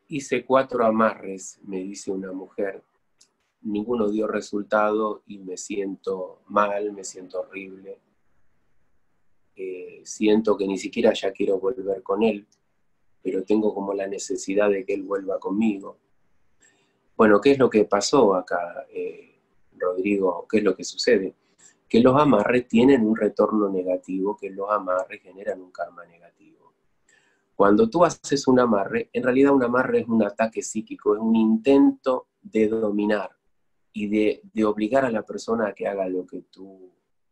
Hice 4 amarres, me dice una mujer. Ninguno dio resultado y me siento mal, me siento horrible. Siento que ni siquiera ya quiero volver con él, pero tengo como la necesidad de que él vuelva conmigo. Bueno, ¿qué es lo que pasó acá, Rodrigo? ¿Qué es lo que sucede? Que los amarres tienen un retorno negativo, que los amarres generan un karma negativo. Cuando tú haces un amarre, en realidad un amarre es un ataque psíquico, es un intento de dominar y de obligar a la persona a que haga lo que tú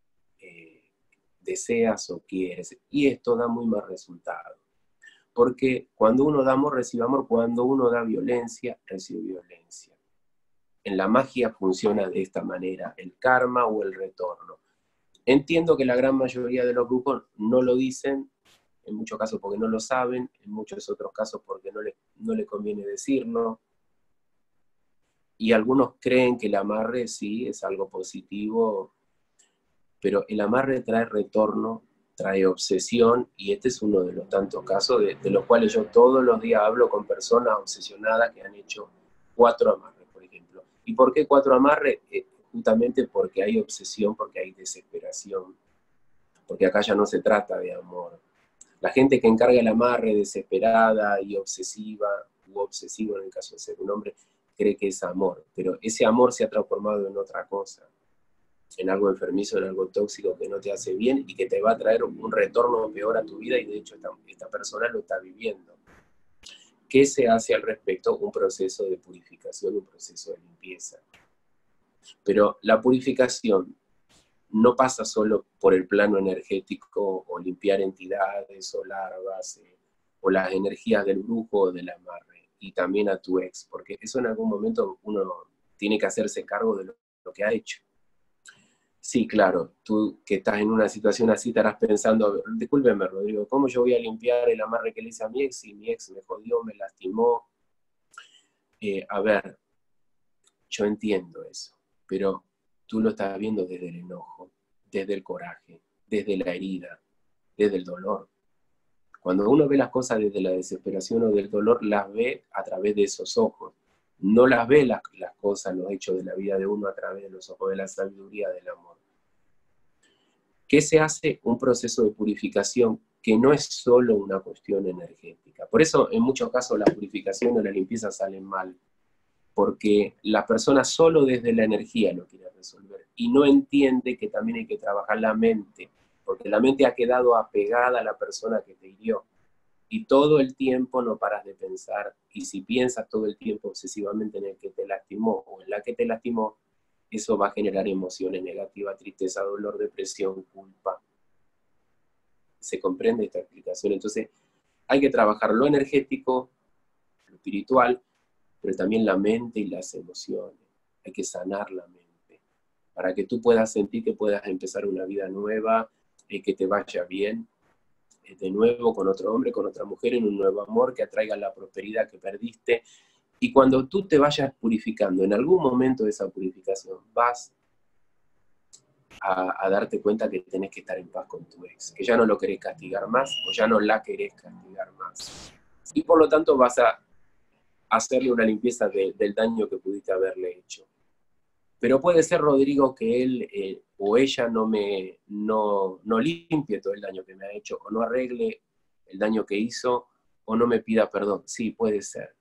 deseas o quieres. Y esto da muy mal resultado. Porque cuando uno da amor, recibe amor. Cuando uno da violencia, recibe violencia. En la magia funciona de esta manera, el karma o el retorno. Entiendo que la gran mayoría de los grupos no lo dicen, en muchos casos porque no lo saben, en muchos otros casos porque no le conviene decirlo. Y algunos creen que el amarre sí es algo positivo, pero el amarre trae retorno, trae obsesión, y este es uno de los tantos casos de los cuales yo todos los días hablo con personas obsesionadas que han hecho 4 amarres, por ejemplo. ¿Y por qué 4 amarres? Justamente porque hay obsesión, porque hay desesperación, porque acá ya no se trata de amor. La gente que encarga el amarre desesperada y obsesiva, u obsesivo en el caso de ser un hombre, cree que es amor, pero ese amor se ha transformado en otra cosa, en algo enfermizo, en algo tóxico que no te hace bien y que te va a traer un retorno peor a tu vida, y de hecho esta persona lo está viviendo. ¿Qué se hace al respecto? Un proceso de purificación, un proceso de limpieza. Pero la purificación no pasa solo por el plano energético o limpiar entidades o larvas o las energías del brujo o del amarre, y también a tu ex, porque eso en algún momento uno tiene que hacerse cargo de lo que ha hecho. Sí, claro, tú que estás en una situación así estarás pensando, discúlpeme, Rodrigo, ¿cómo yo voy a limpiar el amarre que le hice a mi ex si mi ex me jodió, me lastimó? A ver, yo entiendo eso, pero tú lo estás viendo desde el enojo, desde el coraje, desde la herida, desde el dolor. Cuando uno ve las cosas desde la desesperación o del dolor, las ve a través de esos ojos. No las ve las cosas, los hechos de la vida de uno a través de los ojos de la sabiduría del amor. ¿Qué se hace? Un proceso de purificación que no es solo una cuestión energética. Por eso, en muchos casos, la purificación o la limpieza salen mal, porque la persona solo desde la energía lo quiere resolver y no entiende que también hay que trabajar la mente, porque la mente ha quedado apegada a la persona que te hirió, y todo el tiempo no paras de pensar, y si piensas todo el tiempo obsesivamente en el que te lastimó o en la que te lastimó, eso va a generar emociones negativas, tristeza, dolor, depresión, culpa. ¿Se comprende esta explicación? Entonces, hay que trabajar lo energético, lo espiritual, pero también la mente y las emociones. Hay que sanar la mente para que tú puedas sentir que puedas empezar una vida nueva, que te vaya bien, de nuevo con otro hombre, con otra mujer, en un nuevo amor que atraiga la prosperidad que perdiste. Y cuando tú te vayas purificando, en algún momento de esa purificación vas a darte cuenta que tenés que estar en paz con tu ex, que ya no lo querés castigar más o ya no la querés castigar más. Y por lo tanto vas a hacerle una limpieza del daño que pudiste haberle hecho. Pero puede ser, Rodrigo, que él o ella no limpie todo el daño que me ha hecho, o no arregle el daño que hizo, o no me pida perdón. Sí, puede ser,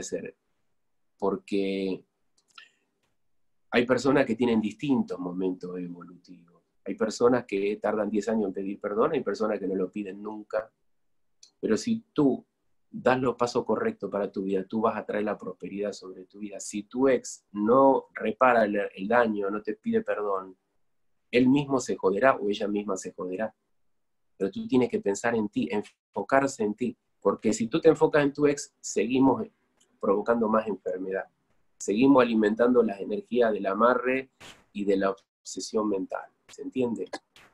porque hay personas que tienen distintos momentos evolutivos. Hay personas que tardan 10 años en pedir perdón, hay personas que no lo piden nunca. Pero si tú das los pasos correctos para tu vida, tú vas a traer la prosperidad sobre tu vida. Si tu ex no repara el daño, no te pide perdón, él mismo se joderá o ella misma se joderá. Pero tú tienes que pensar en ti, enfocarse en ti. Porque si tú te enfocas en tu ex, seguimos provocando más enfermedad. Seguimos alimentando las energías del amarre y de la obsesión mental. ¿Se entiende?